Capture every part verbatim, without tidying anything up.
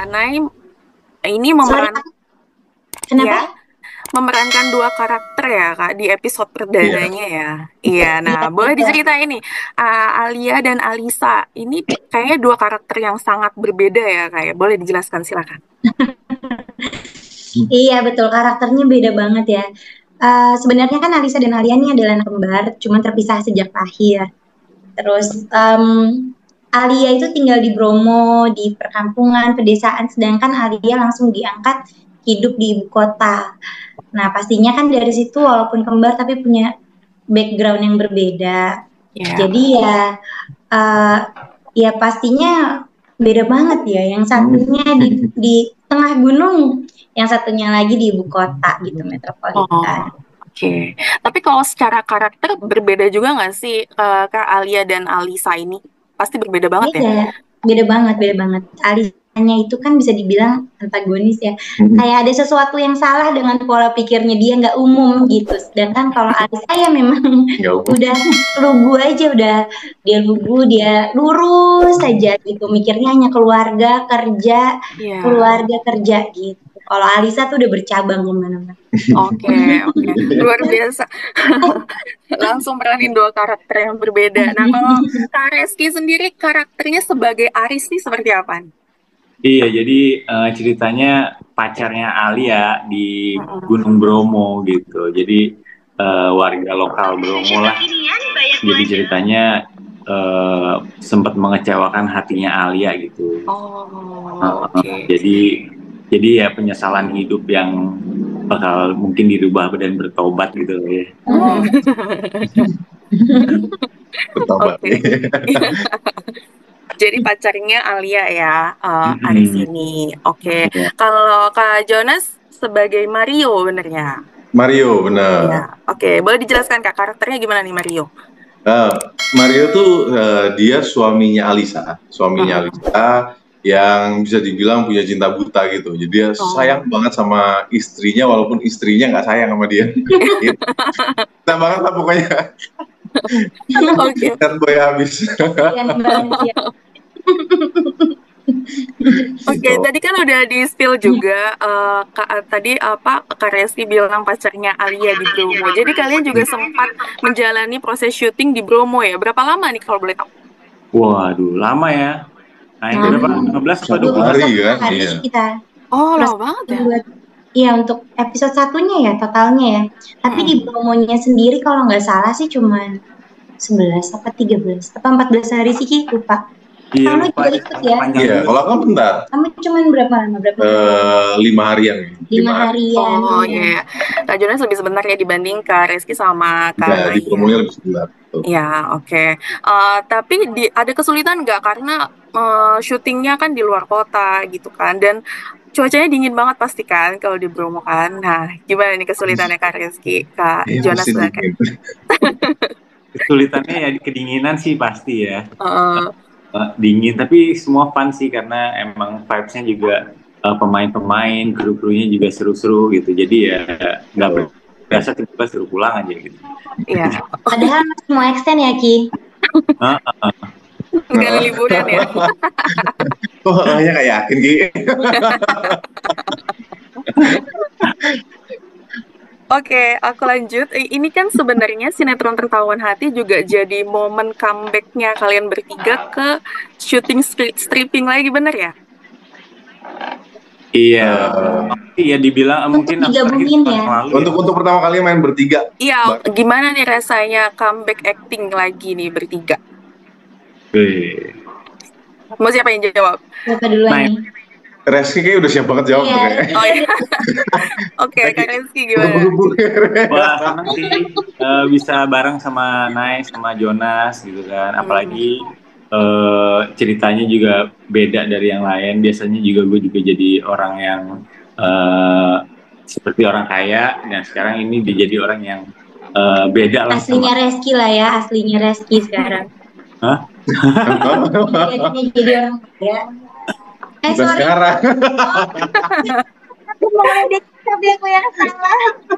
Kak Nay ini Sorry, memeran kenapa? ya memerankan dua karakter ya Kak di episode Iya. perdananya ya. Iya, nah Iya, boleh betul. diceritain nih uh, Alia dan Alisa ini kayaknya dua karakter yang sangat berbeda ya kayak. Boleh dijelaskan silakan. Iya, betul. Karakternya beda banget ya. Eh, sebenarnya kan Alisa dan Alia ini adalah anak kembar, cuman terpisah sejak lahir. Terus em, Alia itu tinggal di Bromo, di perkampungan, pedesaan, sedangkan Alia langsung diangkat hidup di ibu kota. Nah, pastinya kan dari situ walaupun kembar tapi punya background yang berbeda. Ya. Jadi ya eh, ya pastinya beda banget ya. Yang satunya di di tengah gunung, yang satunya lagi di ibu kota gitu, Oh, metropolitan. oke. Tapi kalau secara karakter berbeda juga nggak sih uh, Kak Alia dan Alisa ini? Pasti berbeda banget ya? Beda, beda banget, beda banget. Alisanya itu kan bisa dibilang antagonis ya. Mm-mm. Kayak ada sesuatu yang salah dengan pola pikirnya dia, nggak umum gitu. Sedangkan kalau Alisa ya memang Nggak umum. udah lugu aja, udah dia lugu, dia lurus saja gitu. Mikirnya hanya keluarga, kerja, Iya. keluarga, kerja gitu. Kalau Alisa tuh udah bercabang kemana-mana. Oke, oke. Luar biasa. Langsung peranin dua karakter yang berbeda. Nah, kalau Kak Reski sendiri karakternya sebagai Aris nih seperti apa? Iya, jadi eh, ceritanya pacarnya Alia di Mm-mm. Gunung Bromo gitu. Jadi eh, warga lokal Bromo lah. Jadi ceritanya eh, sempat mengecewakan hatinya Alia gitu. Oh, Eh, eh, oke. jadi jadi ya penyesalan hidup yang bakal mungkin dirubah dan bertobat gitu ya. Hmm. Bertobat. Oke. Jadi pacarnya Alia ya, uh, Aris Mm-mm. ini. Oke. Iya. Kalau Kak Jonas sebagai Mario benernya. Mario, benar. Ya, oke. Boleh dijelaskan Kak karakternya gimana nih Mario? Eh, Mario tuh eh, dia suaminya Alisa, suaminya Mm-mm. Alisa yang bisa dibilang punya cinta buta gitu. Jadi dia Oh. sayang banget sama istrinya walaupun istrinya nggak sayang sama dia. Gitu. Cinta banget lah pokoknya. Oke. Kan boy habis. Kasian banget ya. Oke, Gitu. tadi kan udah di spill juga eh, Kak, tadi apa Kak Resti bilang pacarnya Alia di Bromo. Jadi kalian juga sempat menjalani proses syuting di Bromo ya. Berapa lama nih kalau boleh tahu? Waduh, lama ya. Nah, Nah, berapa? lima belas atau Satu dua puluh? hari dua puluh satu kan? hari Iya. kita. Oh, Terus lama banget ya. buat iya untuk episode satunya ya totalnya ya. Tapi di Mm-mm. promonya sendiri kalau nggak salah sih cuman sebelas apa tiga belas apa empat belas hari sih Ki, lupa. Iya, Kamu lupa juga ikut ya? panjang Iya, juga. kalau aku bentar. Kamu cuman berapa lama? Berapa hari? Eh, lima harian. nih. Lima harian. Oh iya. iya, Kak Jonas lebih sebentar ya dibanding Kak Reski sama Ya, Kak di Naya. promonya lebih sebentar. Tuh. Ya, oke. Eh, tapi di, ada kesulitan nggak karena eh, syutingnya kan di luar kota gitu kan, dan cuacanya dingin banget pasti kan kalau di Bromo kan. Nah, gimana nih kesulitannya Kak Reski, Kak Iya, Jonas pasti silakan. dingin. Kesulitannya ya di kedinginan sih pasti ya. Eh, Eh, dingin, tapi semua fun sih karena emang vibes-nya juga eh, pemain-pemain, kru-krunya juga seru-seru gitu. Jadi ya nggak Oh. berasa tiba-tiba suruh pulang aja gitu. ya, Padahal masih mau extend ya Ki. Ah, ah, ah. nggak ada liburan ya. Kok kayaknya nggak yakin, Ki? Oke, aku lanjut. I- Ini kan sebenarnya sinetron Tertawan Hati juga jadi momen comeback-nya kalian bertiga ke syuting stri- stripping lagi, bener ya? Iya, Eh, iya dibilang eh, mungkin Untuk aku terakhir digabungin tahun ya. lalu ya. untuk untuk pertama kali main bertiga. Iya, Bang. gimana nih rasanya comeback acting lagi nih bertiga? Wih. Mau siapa yang jawab? Siapa duluan Nah, nih? Reski kayaknya udah siap banget jawab tuh Iya. kayak. Oh iya. Oke, Kak Rizky gimana? Buru-buru. wah seneng sih eh, bisa bareng sama Nai sama Jonas gitu kan. Apalagi eh, ceritanya juga beda dari yang lain. Biasanya juga gue juga jadi orang yang eh, seperti orang kaya, dan sekarang ini dia jadi orang yang eh, beda lah Aslinya sama. Reski lah ya, aslinya Reski sekarang. Hah? Jadinya jadi orang kaya. Eh Bukan sorry, sekarang. aku mau ngedit tapi aku yang salah.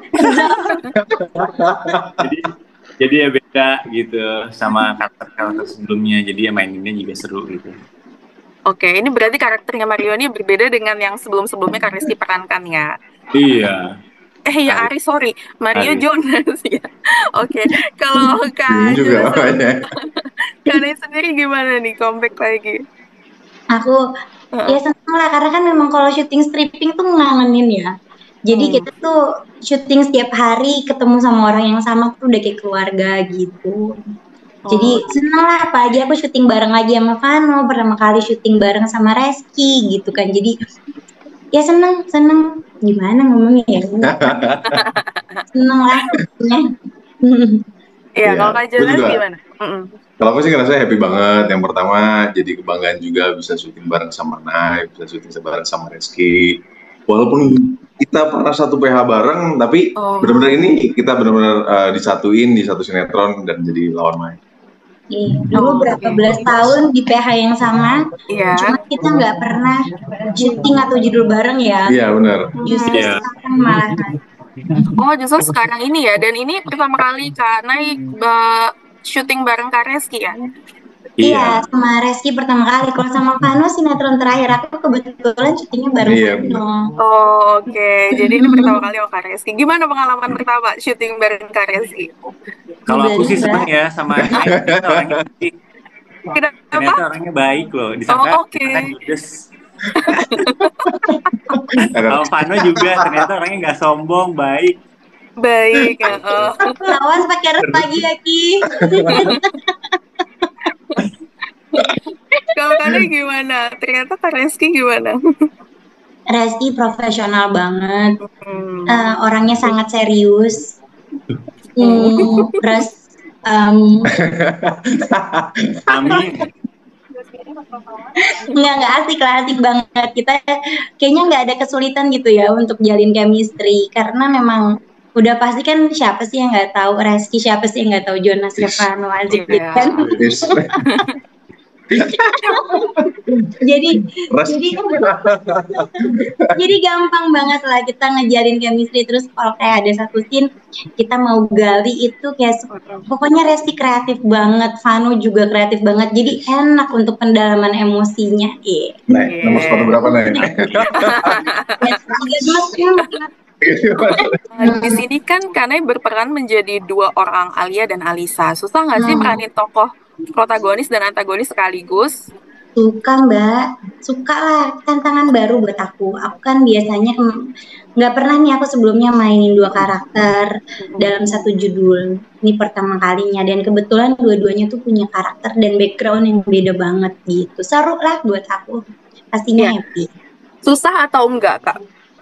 Jadi jadi ya beda gitu sama karakter-karakter sebelumnya. Jadi ya maininnya juga seru gitu. Oke, ini berarti karakternya Mario ini berbeda dengan yang sebelum-sebelumnya Kak Rizky perankan ya? Iya. Eh ya Ari. Ari, sorry, Mario Ari. Jonas ya. Oke, kalau Bingung Kak juga Jonas sama makanya. Kak Nai sendiri gimana nih comeback lagi? Aku ya Heeh. seneng lah karena kan memang kalau syuting stripping tuh ngangenin ya. Jadi Hmm. kita tuh syuting setiap hari ketemu sama orang yang sama tuh udah kayak keluarga gitu. Jadi Oh, seneng lah apalagi aku syuting bareng lagi sama Vano, pertama kali syuting bareng sama Reski gitu kan. Jadi ya seneng, seneng gimana ngomongnya ya. Seneng lah pokoknya. iya, Iya, kalau Kak gue Jonas juga. gimana? Mm-mm. Kalau aku sih ngerasa happy banget. Yang pertama jadi kebanggaan juga bisa syuting bareng sama Nai, bisa syuting bareng sama Reski. Walaupun kita pernah satu P H bareng, tapi Oh, benar-benar ini kita benar-benar uh, disatuin di satu sinetron dan jadi lawan main. Iya, dulu oh, berapa oke. belas tahun di P H yang sama, Iya. cuma kita nggak pernah syuting atau judul bareng ya. Iya benar. Justru Iya. sekarang malahan. Oh, justru sekarang ini ya. Dan ini pertama kali Kak Nai uh, syuting bareng Kak Reski ya? Iya, Iya. sama Reski pertama kali. Kalau sama Vano sinetron terakhir aku kebetulan syutingnya bareng Iya, Vano. Oh, oke. Jadi ini pertama kali sama Kak Reski. Gimana pengalaman pertama syuting bareng Kak Reski? Kalau aku sih Juga. seneng ya sama Nai, ternyata orangnya baik. Kenapa? Ternyata orangnya baik loh. Oh, Disangka oke. disangka judes. Kalau Vano juga ternyata orangnya nggak sombong, baik. Baik. heeh. Awas pakai ref lagi ya Ki. Kalau Kak Nai gimana? Ternyata Kak Reski gimana? Reski profesional banget. Hmm. Eh, orangnya sangat serius. Hmm, terus em, Amin. nggak nggak asik lah, asik banget. Kita kayaknya nggak ada kesulitan gitu ya untuk jalin chemistry karena memang udah pasti kan siapa sih yang nggak tahu Reski, siapa sih yang nggak tahu Jonas Stefano asik gitu Iya. kan. Yes. Jadi Res- jadi jadi gampang banget lah kita ngejalin chemistry. Terus kalau kayak ada satu scene kita mau gali itu kayak se- pokoknya Resti kreatif banget, Vano juga kreatif banget. Jadi enak untuk pendalaman emosinya. Iya. Nek, nomor sepatu berapa Nek? Ya, tiga belas ya. Nah, di sini kan Kak Nai berperan menjadi dua orang, Alia dan Alisa. Susah nggak sih Hmm. meranin tokoh protagonis dan antagonis sekaligus? Suka Mbak, suka lah, tantangan baru buat aku. Aku kan biasanya em, nggak pernah nih aku sebelumnya mainin dua karakter dalam satu judul. Ini pertama kalinya dan kebetulan dua-duanya tuh punya karakter dan background yang beda banget gitu. Seru lah buat aku, pastinya Iya. happy. Susah atau enggak, Kak?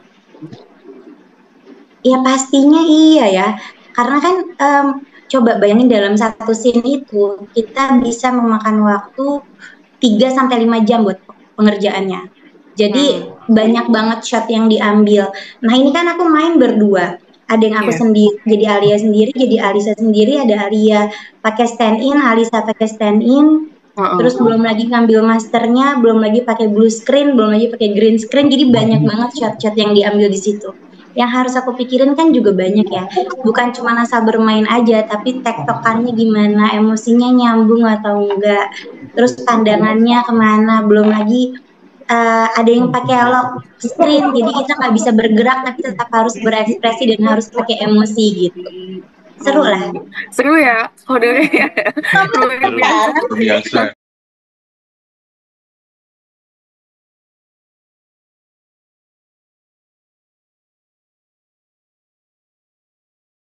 Ya pastinya iya ya, karena kan em, coba bayangin dalam satu scene itu kita bisa memakan waktu tiga sampai lima jam buat pengerjaannya. Jadi banyak banget shot yang diambil. Nah ini kan aku main berdua. Ada yang aku Iya. sendiri, jadi Alia sendiri, jadi Alisa sendiri, ada Alia pakai stand in, Alisa pakai stand in. Heeh. Terus belum lagi ngambil masternya, belum lagi pakai blue screen, belum lagi pakai green screen. Jadi banyak banget shot-shot yang diambil di situ. Yang harus aku pikirin kan juga banyak ya. Bukan cuma asal bermain aja, tapi tektokannya gimana, emosinya nyambung atau enggak. Terus pandangannya kemana, belum lagi uh, ada yang pakai lock screen, jadi kita nggak bisa bergerak tapi tetap harus berekspresi dan harus pakai emosi gitu. Seru lah. Seru ya, saudara ya. Luar biasa. Biasa.